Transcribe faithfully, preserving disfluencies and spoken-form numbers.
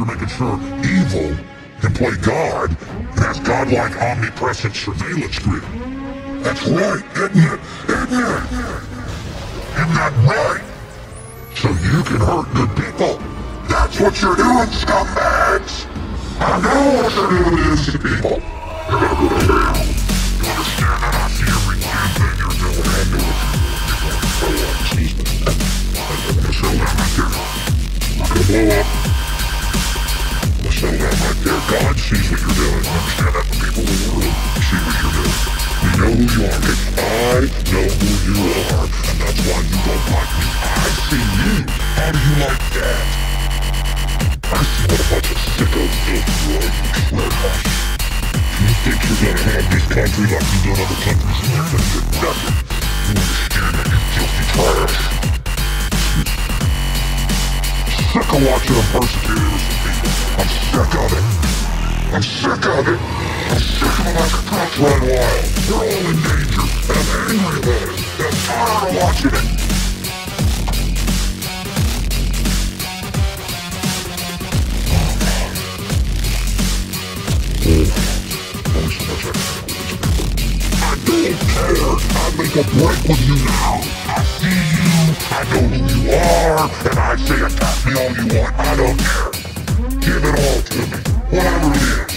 you're making sure evil can play God and has godlike omnipresent surveillance grid. That's right, isn't it? Isn't it? Isn't that right? So you can hurt good people. That's what you're doing, scumbags! I know what you're doing to innocent people. You're gonna go to hell. You understand that? I see every damn thing you're doing. I know what you're doing. Excuse me. I'm gonna settle down right there. I'm gonna blow up. I'm gonna settle down right there. God sees what you're doing. You understand that? The people in the world see what you're doing. We know who you are, Nick. I know who you are, and that's why you don't like me. I see you. How do you like that? I see what a bunch of sickos do, right? You think you're gonna have this country like you've done other countries, and you're gonna get nothing. You understand that, you filthy trash? I'm sick of watching them persecute innocent people. I'm sick of it. I'm sick of it. I'm sick of them like a cops run wild. They're all in danger, and I'm angry about it. And I'm tired of watching it. I don't care. I make a break with you now. I see you. I know who you are. And I say attack me all you want. I don't care. Give it all to me. Whatever it is.